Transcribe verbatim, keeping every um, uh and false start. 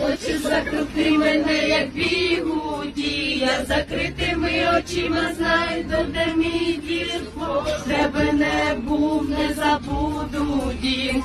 Хочеш закрути мене, як бігуді, я закритими очима знайду, де мій дім. Тебе не був, не забуду, дім.